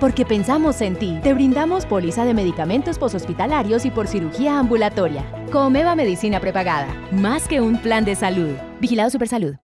Porque pensamos en ti. Te brindamos póliza de medicamentos poshospitalarios y por cirugía ambulatoria. Comeva Medicina Prepagada. Más que un plan de salud. Vigilado Supersalud.